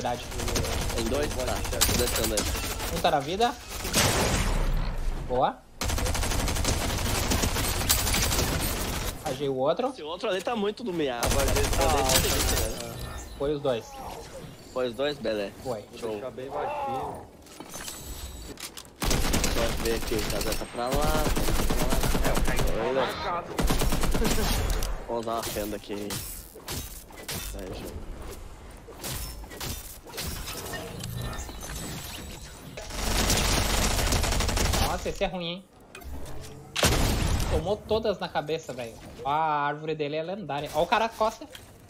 verdade. Tem dois? Tá, tô descendo aí. Um tá na vida. Boa. Agei o outro. Esse outro ali tá muito no meado. Foi os dois. Foi os dois, beleza. Foi. Show. Deixar bem baixinho. Só ver aqui, o casal tá pra lá. É, o cara Oi, tá né? marcado. Vamos dar uma fenda aqui. Aí, Ju. Nossa, esse é ruim, hein? Tomou todas na cabeça, velho. A árvore dele é lendária. Ó o cara costa.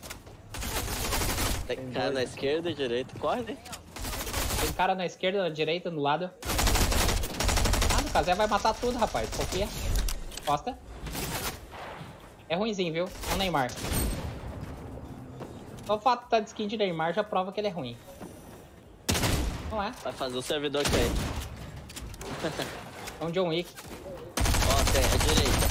Tem cara na esquerda e direita. Corre, né? Tem cara na esquerda, na direita, no lado. Ah, no Kazé vai matar tudo, rapaz. Confia. Costa. É ruimzinho, viu? É o Neymar. Só o fato de estar de skin de Neymar já prova que ele é ruim. Não é? Vai fazer o servidor que é. É um John Wick. Ó, tem a direita.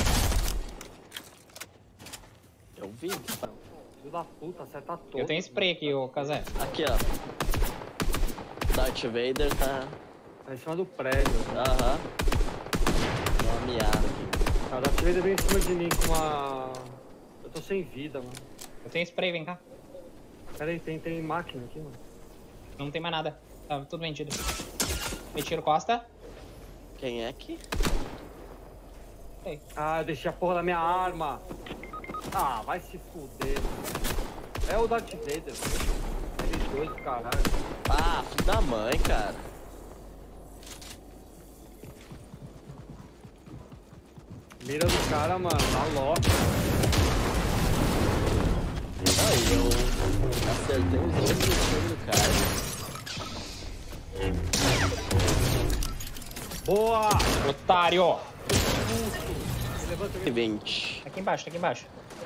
Eu vi. Filho da puta, acerta todo. Eu tenho spray aqui, ô Kazé. Aqui, ó. Darth Vader tá. Tá em cima do prédio. Aham. Dá uma miada aqui. Cara, a Vader vem em cima de mim com uma... Eu tô sem vida, mano. Eu tenho spray, vem cá. Pera aí, tem máquina aqui, mano. Não tem mais nada. Tá tudo vendido. Retiro Costa. Quem é que? Ei. Ah, eu deixei a porra da minha arma. Ah, vai se fuder. É o Darth Vader. Eles dois, caralho. Ah, filho da mãe, cara. Mira do cara, mano. Tá louco. Aí, eu acertei os dois objetivos do cara. Boa! Otário! Levanta, 20. Aqui embaixo, aqui embaixo.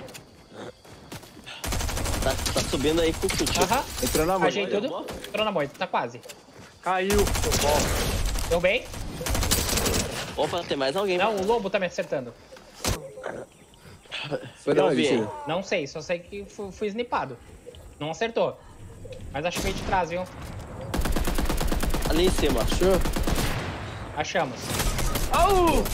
Tá subindo aí com o kit. Aham. Entrou na mão. Ajei tudo. Entrou na moita, tá quase. Caiu, seu bosta. Deu bem? Opa, tem mais alguém. Não, o lobo tá me acertando. Foi da Eu onde, vi. filho? Não sei, só sei que fui snipado. Não acertou. Mas acho que veio de trás, viu? Ali em cima. Achou? Achamos. Au!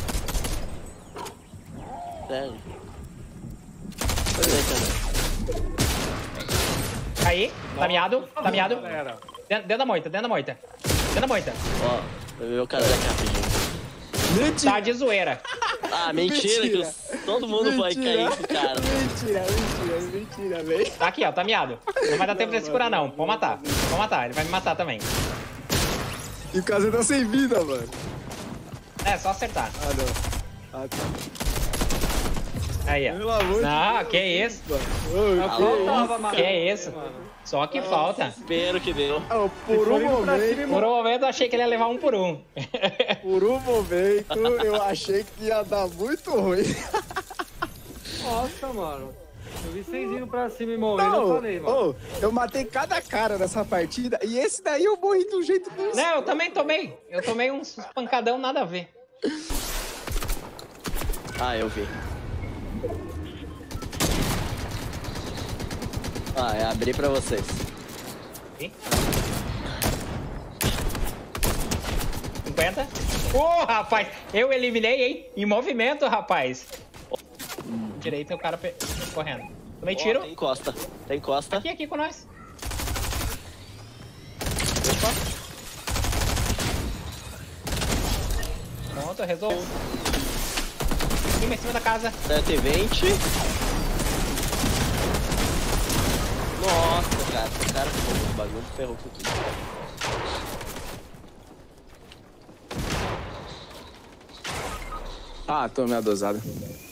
Sério. Foi bem também. Caí, tá miado, tá miado. Galera. Dentro da moita, dentro da moita. Dentro da moita. Ó, eu vi o cara daqui rapidinho. Mentira! Tá de zoeira. Ah, mentira, Mentira. que todo mundo vai cair pro cara. Mentira, velho. Tá aqui, ó, tá miado. Não vai dar tempo de ele segurar, não. Pode matar. Pode matar, ele vai me matar também. E o Kazé tá sem vida, mano. É, só acertar. Ah, não. Ah, tá. Aí, ó. Pelo amor de Não, Deus, que isso. Ô, Alô? Que isso. Só que falta. Espero que deu. ô, por um Por um momento eu achei que ele ia levar um por um. eu achei que ia dar muito ruim. Nossa, mano. Eu vi vocês indo pra cima e morrendo, eu Não, falei, mano. ô, eu matei cada cara nessa partida e esse daí eu morri de um jeito muito... Não, eu também tomei. Eu tomei uns pancadão nada a ver. Ah, eu vi. Ah, eu abri pra vocês. Aqui. 50. Ô, rapaz, eu eliminei, hein? Em movimento, rapaz. Direita, o cara correndo. Tomei Ó, tiro. tem costa. Tem costa. Aqui com nós. Pronto, resolvo. Em cima da casa. 120. Nossa, cara. Esse cara ficou com o bagulho, ferrou com tudo. Ah, tomei a dosada.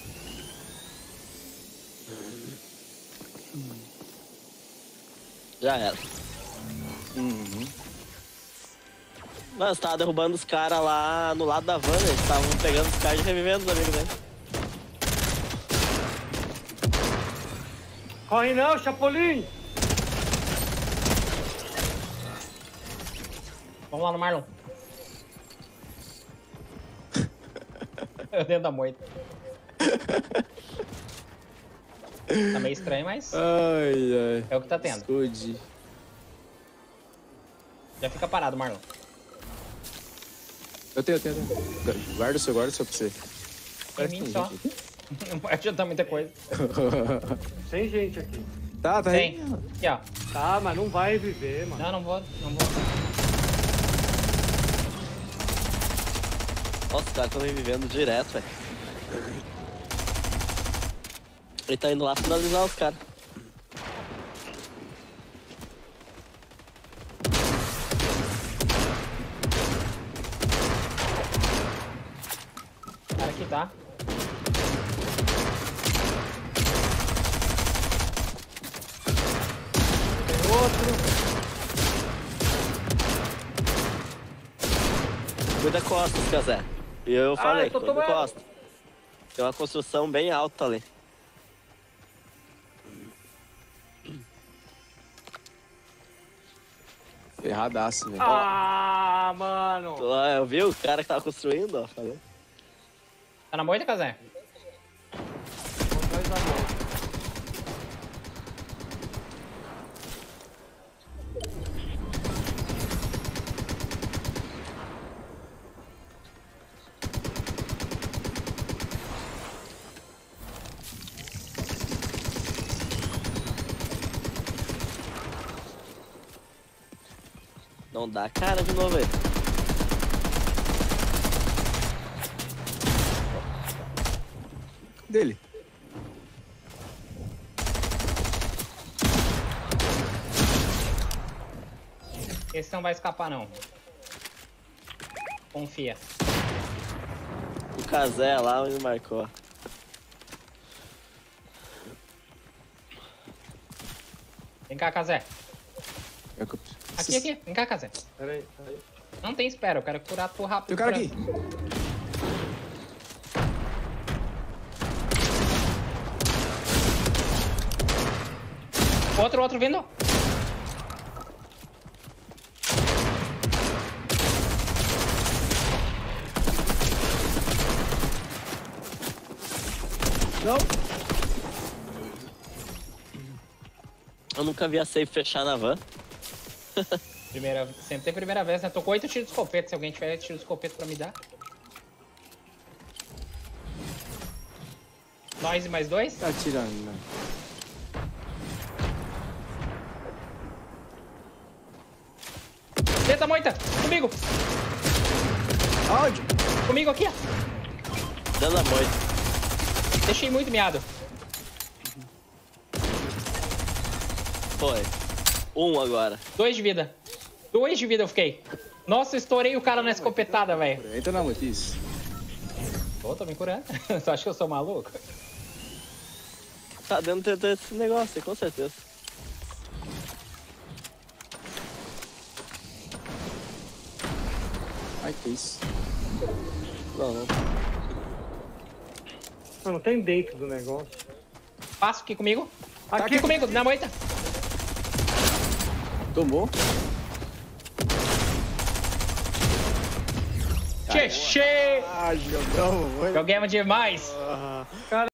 Já era. Mano, você tava derrubando os caras lá no lado da van, eles estavam pegando os caras e revivendo os amigos dele. Corre não, Chapolin! Vamos lá no Marlon. Dentro da moita. Tá meio estranho, mas Ai, ai. é o que tá tendo. Esconde. Já fica parado, Marlon. Eu tenho. Guarda o seu pra você. Em mim só. Não pode adiantar muita coisa. Tem gente aqui. Tá Tem. aí. Aqui, ó. Tá, mas não vai viver, mano. Não vou. Nossa, os caras estão revivendo direto, velho. Ele tá indo lá finalizar os caras. O cara aqui tá. Tem outro. Cuida costas, Cazé. E eu falei, eu tô cuida tomando. costas. Tem uma construção bem alta ali. Ferradaço, velho. Ah, mano. Ó, eu vi o cara que tava construindo, ó. Falei. Tá na moita, Cazé? Dois a mão. Não dá cara de novo aí. Dele. Esse não vai escapar, não. Confia. O Cazé lá onde marcou. Vem cá, Cazé. Aqui. Aqui. Vem cá, Cazé. Pera aí. Não tem espera, eu quero curar tu rápido. Tem o cara aqui. Outro vindo. Não. Eu nunca vi a safe fechar na van. Sempre tem primeira vez, né? Tô com 8 tiros de escopeta. Se alguém tiver tiro de escopeta pra me dar. Nós e mais 2. Tá atirando, né? Dentro da moita! Comigo! Aonde? Comigo aqui, ó! Dando a moita. Deixei muito miado. Foi. Agora. 2 de vida. 2 de vida eu fiquei. Nossa, estourei o cara na escopetada, velho. Entra na moita, isso. Tô me curando. Tu acha que eu sou maluco? Tá dentro desse negócio aí, com certeza. Ai, que isso. Não. Mano, tem dentro do negócio. Passo aqui comigo. Aqui. Aqui comigo, na moita. Tomou? Che! Ah, jogamos. Joguemos demais. Cara,